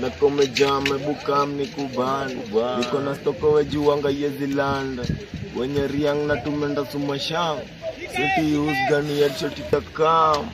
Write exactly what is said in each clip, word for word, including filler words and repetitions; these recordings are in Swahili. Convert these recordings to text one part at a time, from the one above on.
na komejame bukam ni kubani niko na stoko wejuanga yezilanda wenye riang na tumenda sumashang city use gani headshot itakam.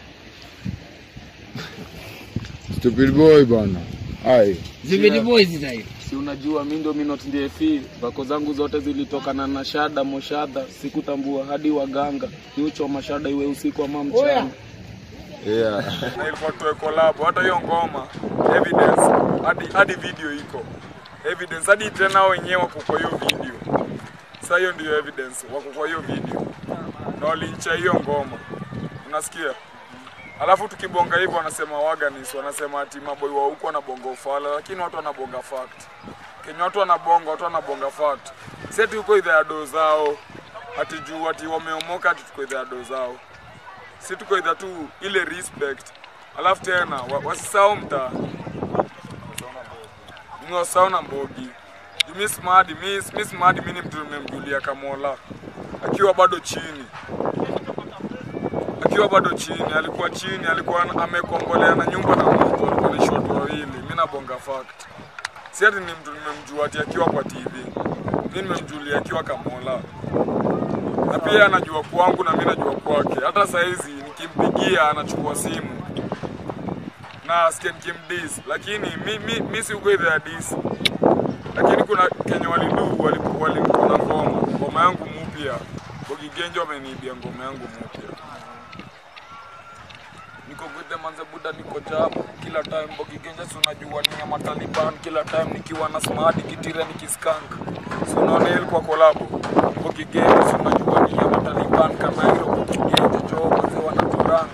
Stupid boy bana. Ai. Stupid boy zidai. Si unajua mimi ndo minot ndiye fi bako zangu zote zilitokana na shada moshada sikutambua hadi waganga niucho mashada iwe usiku ama mchana. Yeah. Na ilikuwa tuwe collab hata hiyo ngoma evidence hadi hadi video iko. Evidence hadi tena wenyewe wako kwa hiyo video. Sasa hiyo ndio evidence wako kwa hiyo video. Na walincha hiyo ngoma. Unasikia? Alafu tukibonga hivyo wanasema waganis, wanasema ati maboy wa huko wanabonga ufala, lakini watu wanabonga fact. Kenya watu wanabonga, watu wanabonga fact. Sisi tuko idhaa do zao, ati juu ati wameomoka ati tuko idhaa do zao. Sisi tuko idhaa tu ile respect. Alafu tena wasisahau mtaa. Ngo sauna mbogi. Miss Madi, Miss Miss Madi mimi mtu nimemjulia Kamola. Akiwa bado chini. Akiwa bado chini, alikuwa chini, alikuwa amekombolea na nyumba na mtu, alikuwa ni short wawili. Mimi nabonga fact. Si ati ni mtu nimemjua ati akiwa kwa T V. Mimi nimemjulia akiwa Kamola. Na pia anajua kwangu na mimi najua kwake. Hata saa hizi nikimpigia anachukua simu. Na sikia nikimdiss, lakini mimi mimi si uko idhaa diss. Lakini kuna Kenya walidu walikuwa na ngoma, ngoma yangu mpya. Bogi Genjo ameniibia ngoma yangu mpya. Niko good manze buda niko job kila time Bogi Genjo si unajua ni ya Mataliban kila time nikiwa na smart kitira nikiskank. Si unaona ile kwa collab. Bogi Genjo si unajua ni ya Mataliban kama hilo Bogi Genjo cho wazee wanaturanga.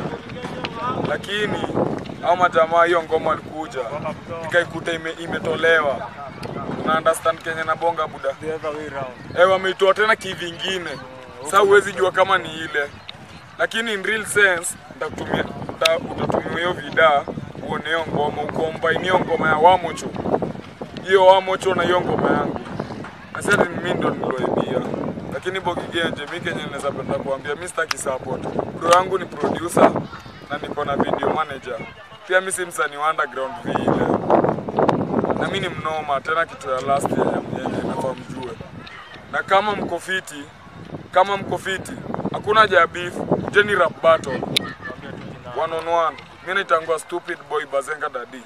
Lakini au majamaa hiyo ngoma alikuja nikaikuta ime, imetolewa. Una understand Kenya na bonga buda the other way round. Eh wameitoa tena kivingine. Sasa huwezi jua kama ni ile. Lakini in real sense nitakutumia utatumia hiyo vida uone hiyo ngoma ukombine hiyo ngoma ya Wamocho. Hiyo Wamocho na hiyo ngoma yangu. Sasa ni mimi ndo niloibia. Lakini Bogi Genje mimi Kenya naweza penda kuambia mimi sitaki support. Bro yangu ni producer na niko na video manager. Pia mimi si msanii wa underground vile. Na mimi ni mnoma tena kitu ya last year yenye nafaa mjue. Na kama mko fiti, kama mko fiti, hakuna haja ya beef, jeni rap battle. One on one. Mimi naitangua Stupid Boy Bazenga Daddy.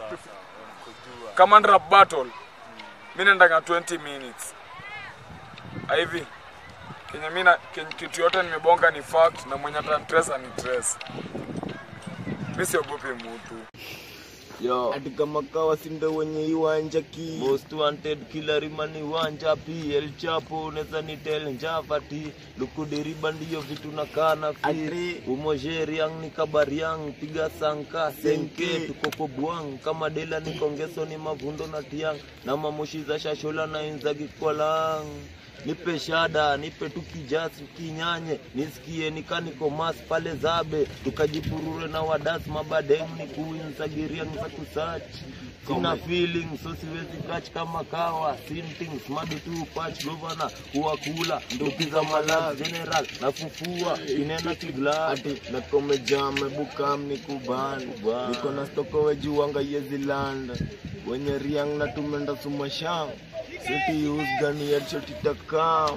Kama rap battle, mimi naendanga twenty minutes. Hivi Kenya mimi na kitu yote nimebonga ni fact na mwenye atantresa ni trace. Mimi siogopi mtu. Yo, ati kama kawa sindo wenye iwanja ki most wanted killer imani wanja P L Chapo unaweza nitel njavati lukudiriba ndiyo vitu na kana fi umojeri yang ni kabariang piga sanka senke tuko buang kama dela ni kongeso ni mavundo na tiang na mamoshi za shashola na inzagi kwalang. Nipe shada, nipe tukijasi, kinyanye, nisikie nikaniko mas pale zabe, tukajipurure na wadas mabadeng ni kuinsagiria nisa kusachi. Sina feeling, so siwezi catch kama kawa, sintings, madu tu patch governor, huwa kula, ndukiza malaz, general, nafufua, inena kigla, ati na komejame bukam ni kubani, niko na stoko wejuanga yezilanda, wenye riang na tumenda sumashang. City use gani headshot itakam.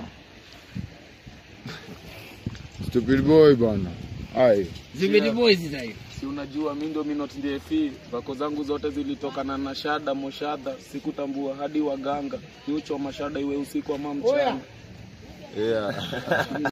Stupid boy bana. Ai. Stupid boy zidai. Si unajua mimi ndo minot ndiye fi bako zangu zote zilitokana na shada moshada sikutambua hadi waganga niucho mashada iwe usiku ama mchana. Yeah.